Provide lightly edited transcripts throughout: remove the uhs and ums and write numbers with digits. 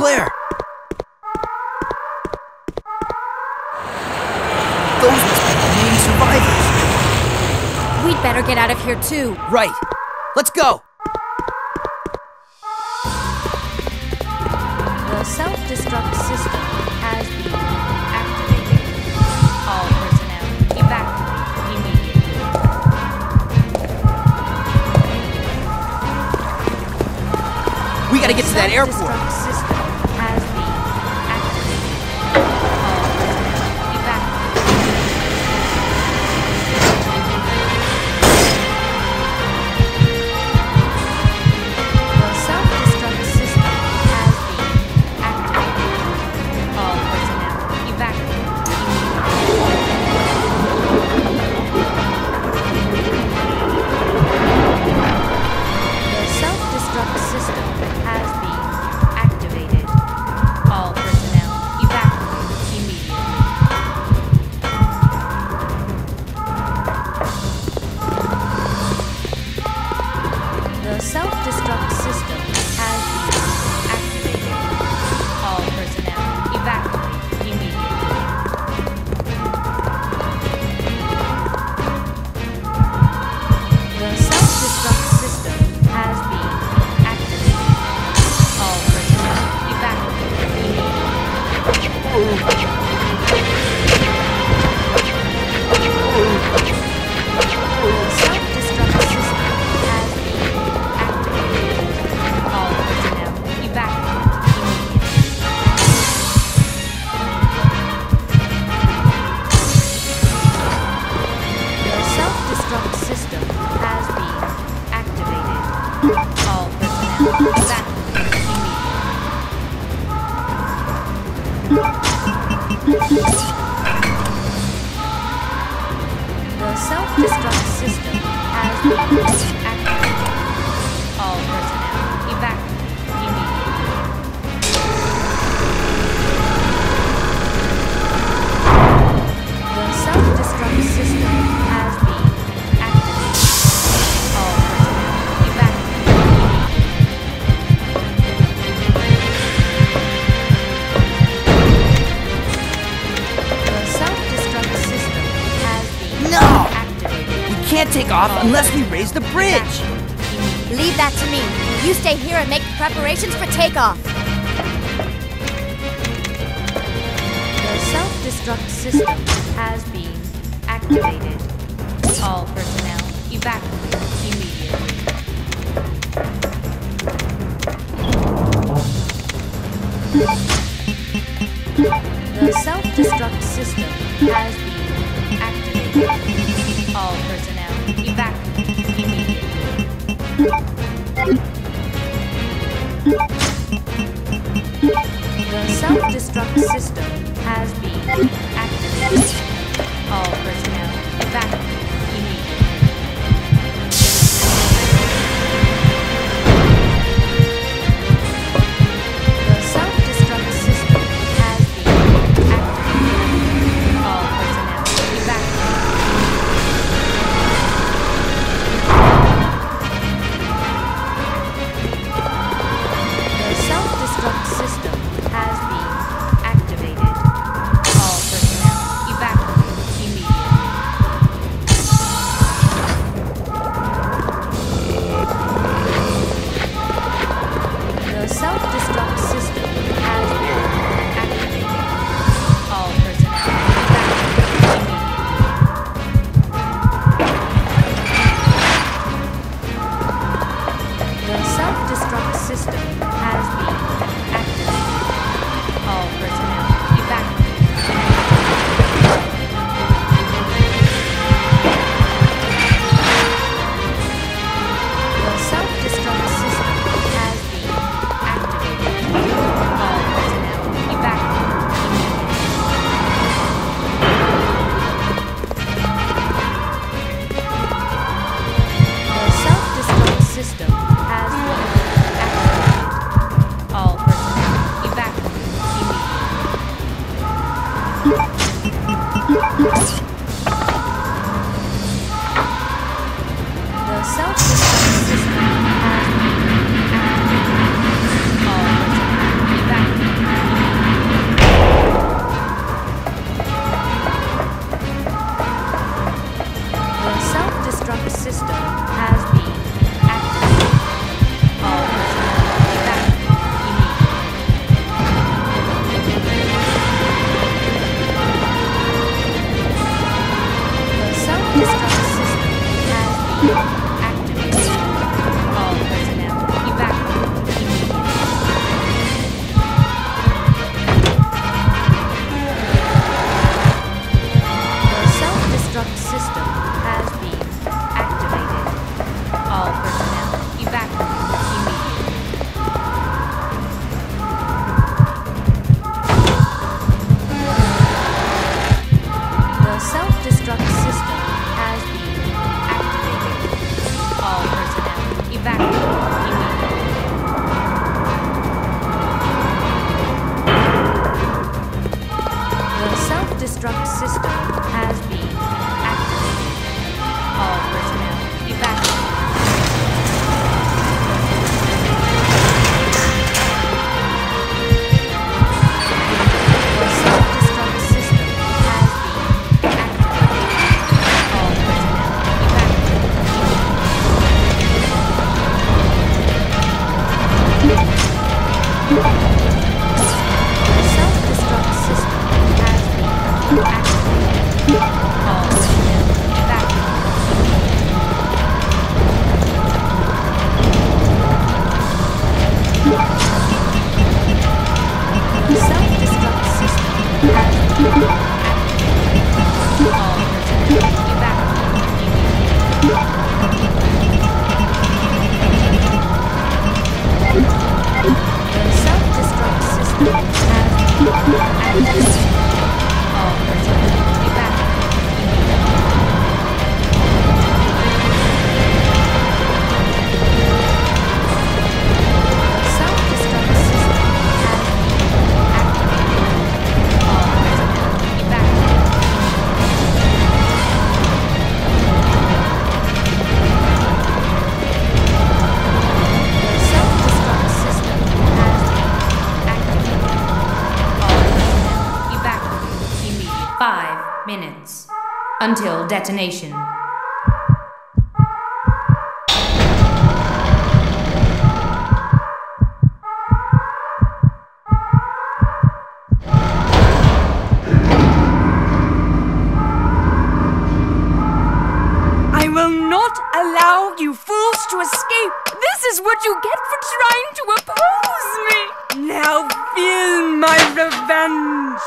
Claire! Those must be the remaining survivors. We'd better get out of here too. Right. Let's go! The self-destruct system has been activated. All personnel evacuate immediately. We gotta get to that airport. Self-destruct system has been activated. All personnel evacuate. The self-destruct system has been activated. All personnel evacuate. The self-destruct system has been activated. All personnel evacuate immediately. The self-destruct system has been activated. All personnel evacuate immediately. The self-destruct system has been activated. All personnel evacuate immediately. The self-destruct system has been activated. All personnel evacuate immediately. The self-destruct system has been activated. All personnel evacuate immediately. The self-destruct system has been activated. All personnel evacuate immediately. The self-destruct system has been activated. All personnel evacuate immediately. The self-destruct system has been No! activated. We can't take off unless we raise the bridge. Leave that to me. You stay here and make preparations for takeoff. The self-destruct system has been activated. All personnel evacuate immediately. The self-destruct system has been activated. All personnel evacuate immediately. The self-destruct system has been activated. All personnel evacuate immediately. The self-destruct system has been activated. All personnel evacuate. The self-destruct system has been activated. All personnel evacuate immediately. The self-destruct system has been activated. All personnel evacuate immediately. The self-destruct system has been activated. All personnel evacuate The self-destruct system has been activated. All personnel evacuate The self-destruct system has been activated. All personnel self-destruct system has been activated. All personnel evacuate. The self-destruct system has been activated. All personnel evacuate immediately. 5 minutes until detonation. I will not allow you fools to escape. This is what you get for trying to oppose me. Now feel my revenge.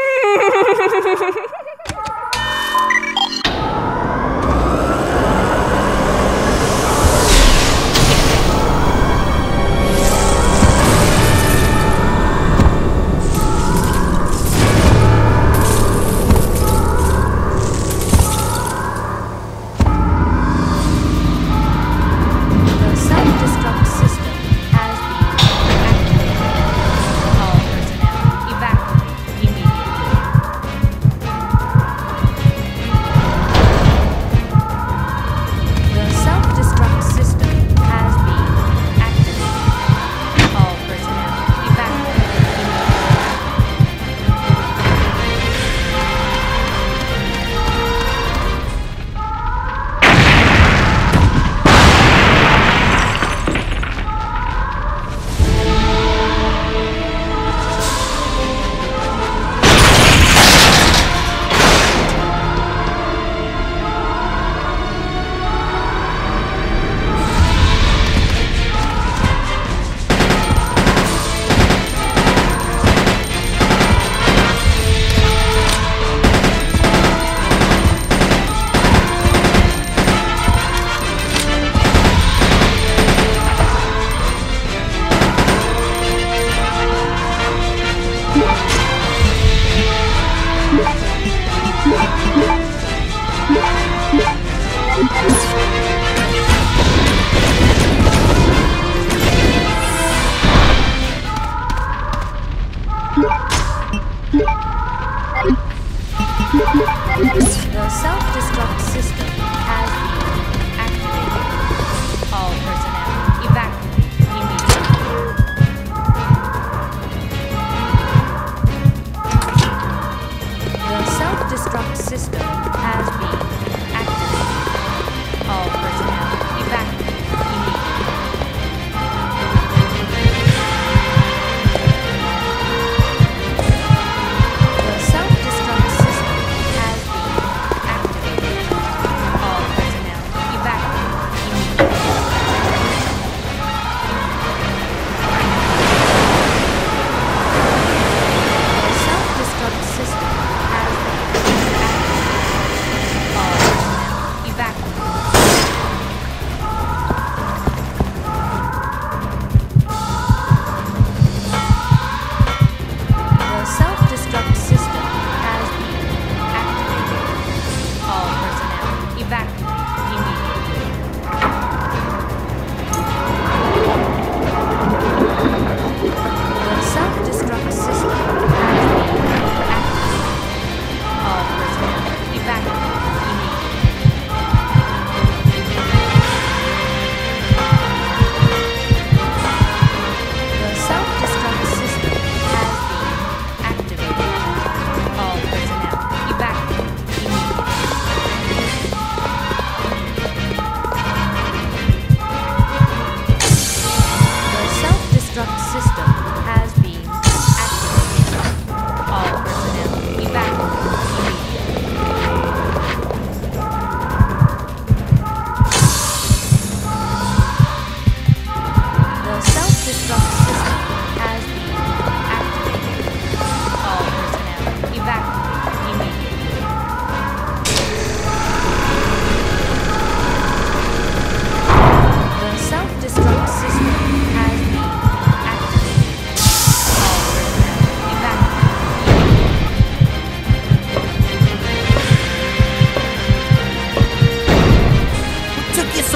The self-destruct system has been activated. All personnel evacuate immediately.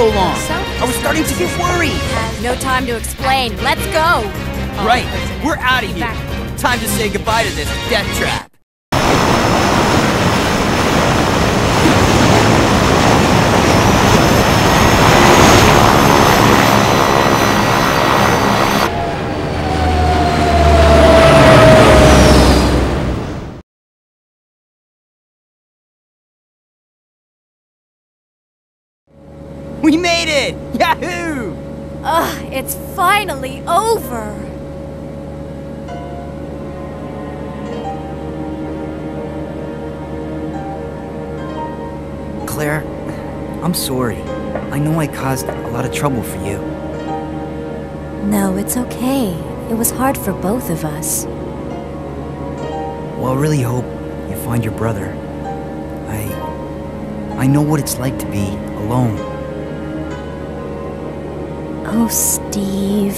so long? I was starting to get worried. No time to explain. Let's go. Right, we're out of here. Time to say goodbye to this death trap. We made it! Yahoo! Ugh, it's finally over. Claire, I'm sorry. I know I caused a lot of trouble for you. No, it's okay. It was hard for both of us. Well, I really hope you find your brother. I know what it's like to be alone. Oh, Steve.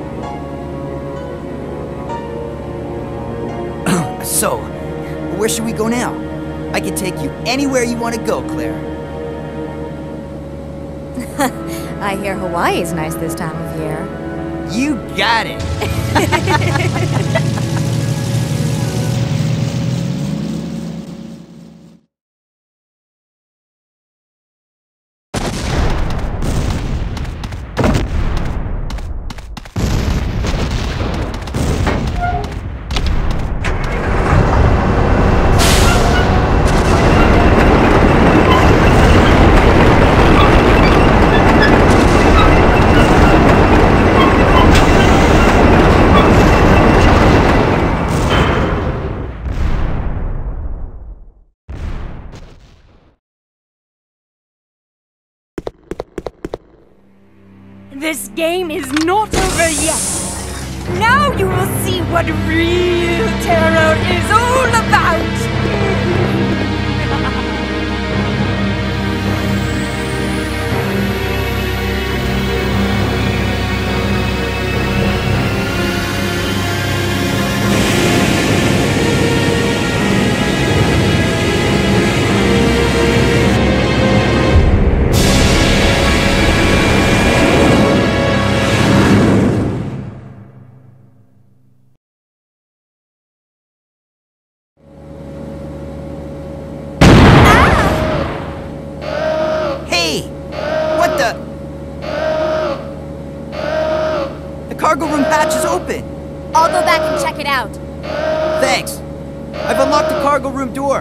So, where should we go now? I can take you anywhere you want to go, Claire. I hear Hawaii's nice this time of year. You got it! This game is not over yet. Now you will see what real terror is all about. The cargo room hatch is open! I'll go back and check it out. Thanks. I've unlocked the cargo room door.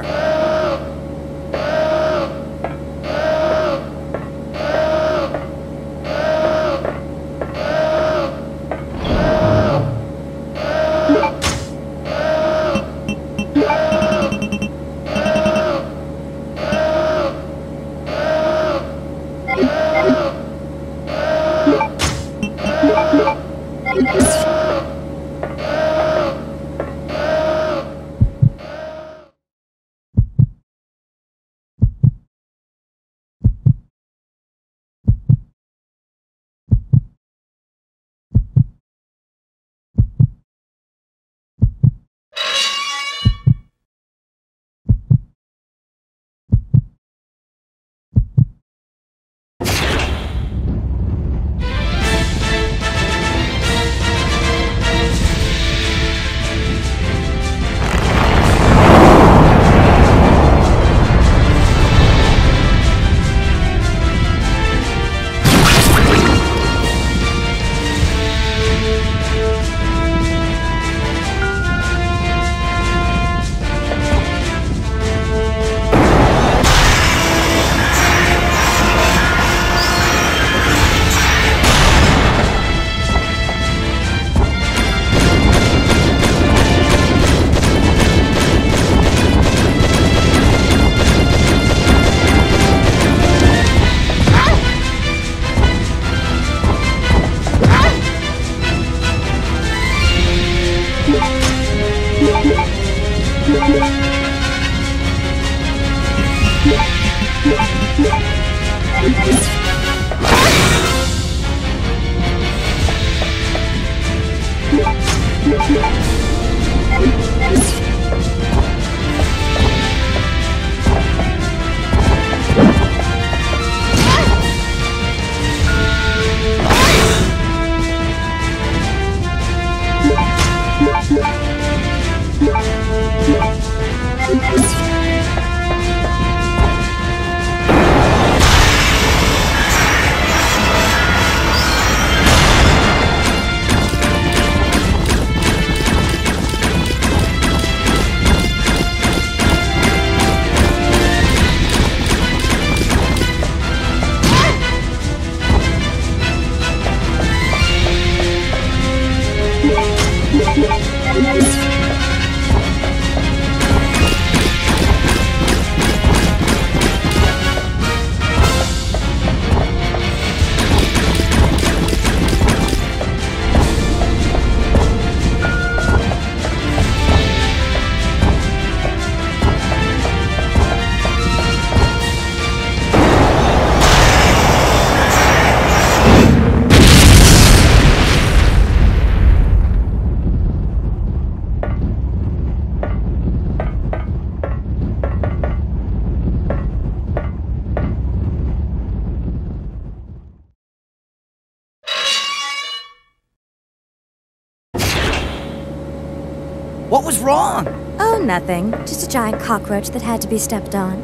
What was wrong? Oh, nothing. Just a giant cockroach that had to be stepped on.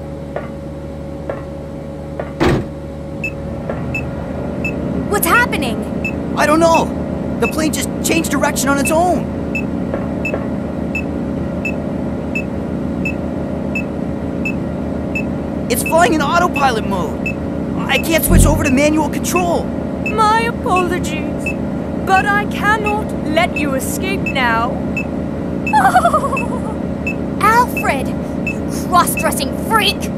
What's happening? I don't know. The plane just changed direction on its own. It's flying in autopilot mode. I can't switch over to manual control. My apologies, but I cannot let you escape now. Alfred! You cross-dressing freak!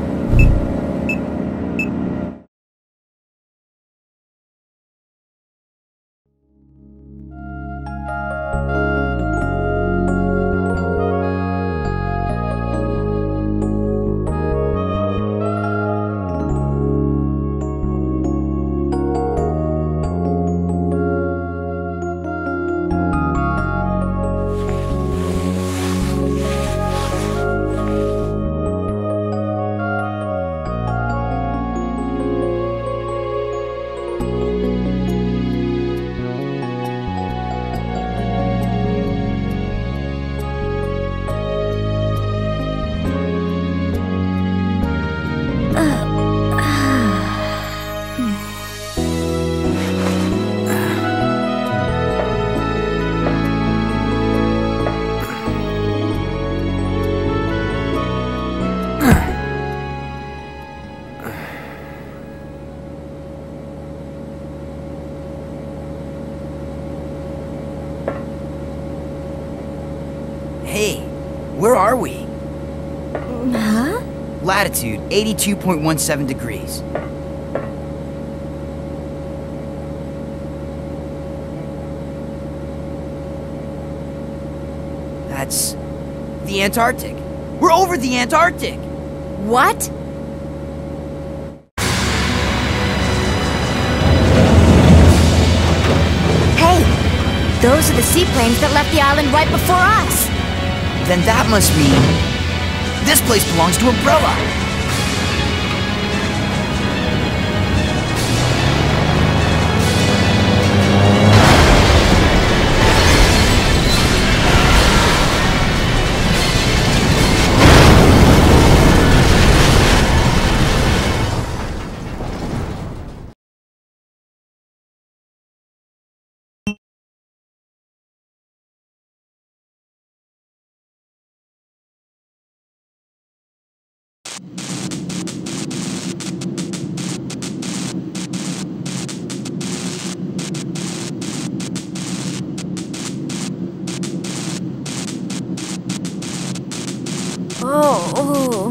Hey, where are we? Huh? Latitude 82.17 degrees. That's the Antarctic. We're over the Antarctic. What? Hey, those are the seaplanes that left the island right before us. Then that must mean this place belongs to Umbrella. Oh.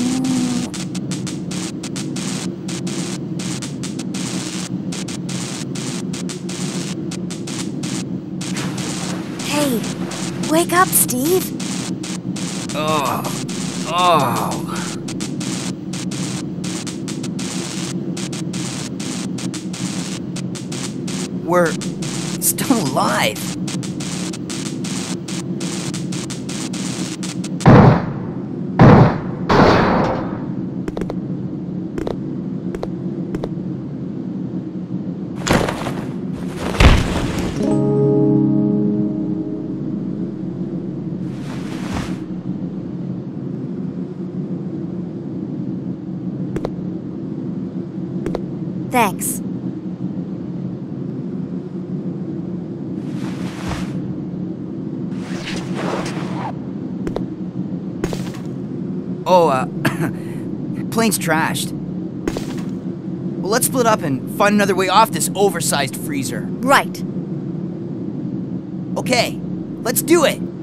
Hey, wake up, Steve. Oh. We're still alive. Thanks. Oh, plane's trashed. Well, let's split up and find another way off this oversized freezer. Right. Okay, let's do it.